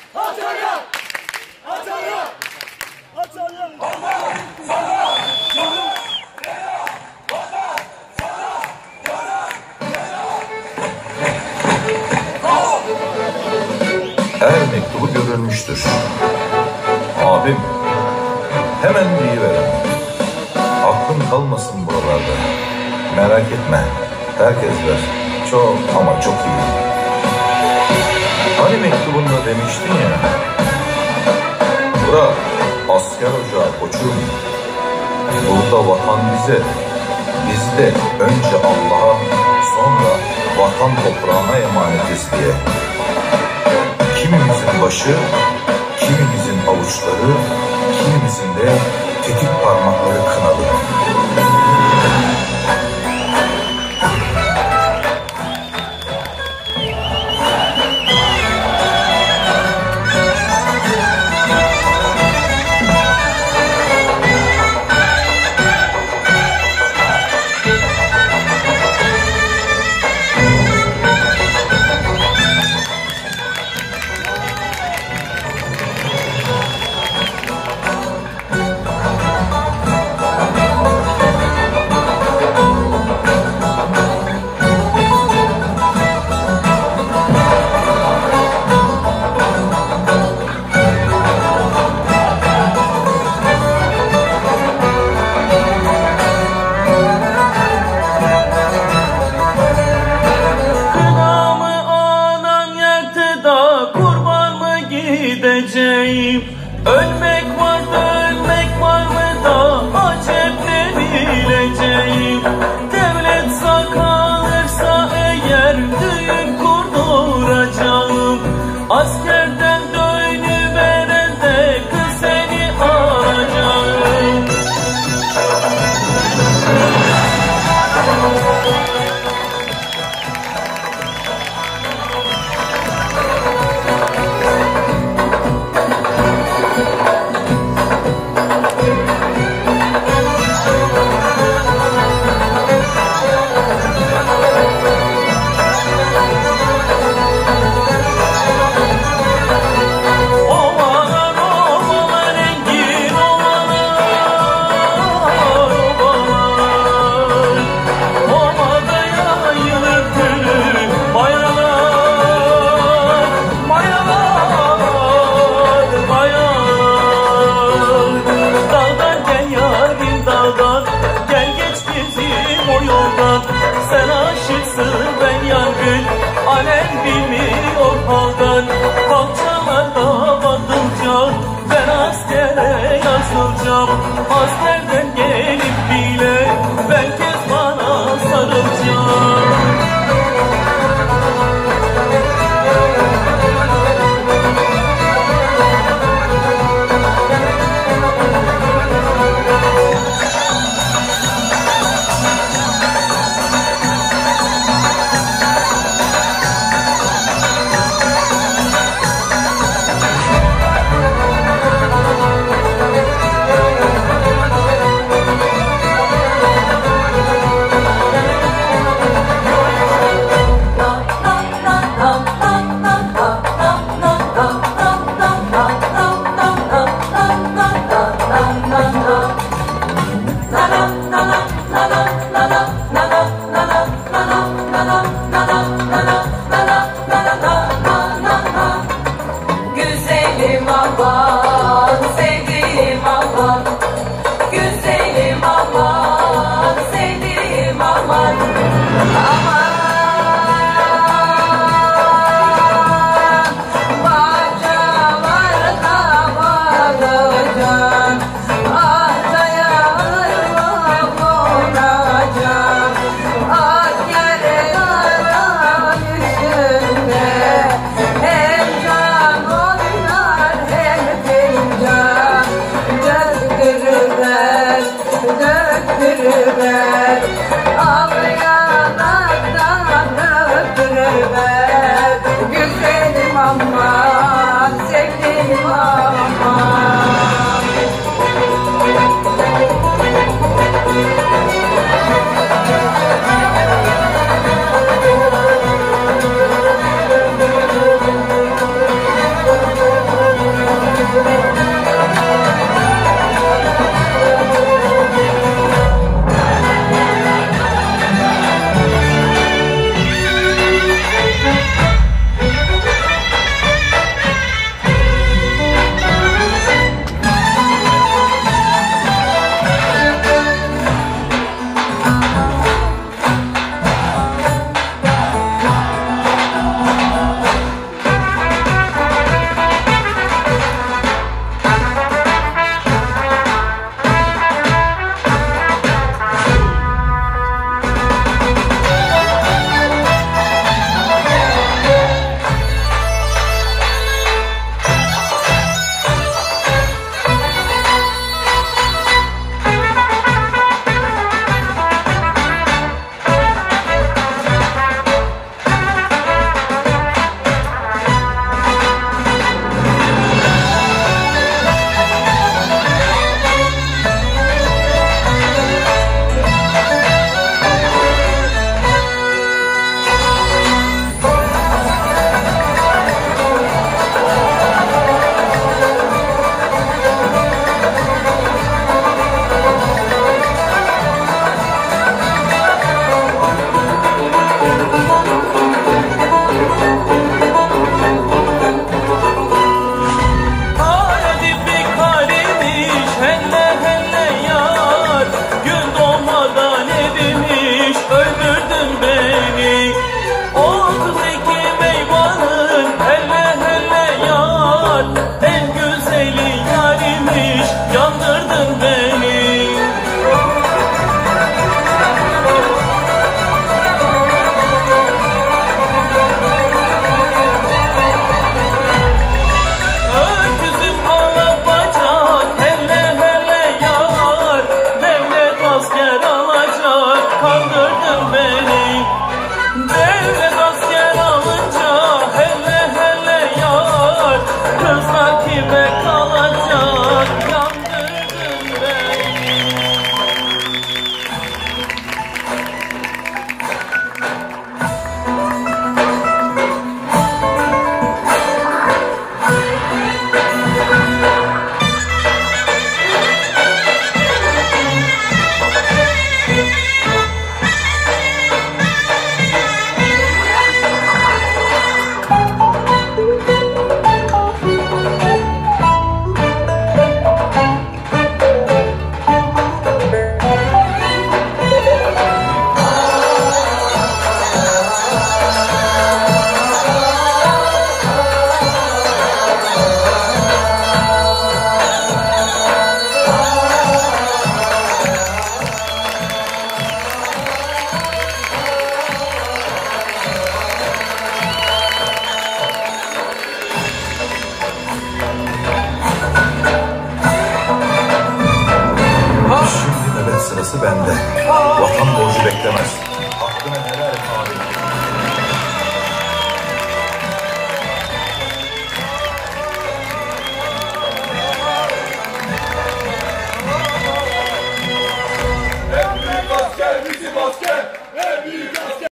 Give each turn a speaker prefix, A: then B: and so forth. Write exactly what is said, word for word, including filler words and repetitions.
A: Atalım! Atalım! Atalım!
B: Her mektubu görülmüştür. Abim, hemen deyiverin. Aklın kalmasın buralarda. Merak etme, herkes der. Çok ama çok iyi. Hani mektubunda demiştin ya, bura asker ocağı koçum. Burada vatan bize, biz de önce Allah'a, sonra vatan toprağına emanetiz diye. Kimimizin başı, kimimizin avuçları, kimimizin de tetik parmakları kınalı.
C: Ölmek var da ölmek var mı da acep ne bileceğim. Devlet sağ kalırsa eğer düğün kurduracağım. Askerden dönüveren de kız seni alacağım. Sen aşıksın ben yangın, alem bilmiyor haldan. Kalçalarda batınca ben askere yazılacağım. Askerden gelip bile ben kez bana sarılacağım.
D: Güzelim aman, sevdiğim aman, güzelim aman, sevdiğim aman, aman. Bacalarda bağlayacağım, ah dayanırma konacağım, ah yere yara üstünde, hem can oynar hem fincan, döktürüver, döktürüver, al yanaktan döktürüver, güzelim aman, sevdiğim aman.
B: fazlası bende. Vatan borcu beklemez. Hakkını helal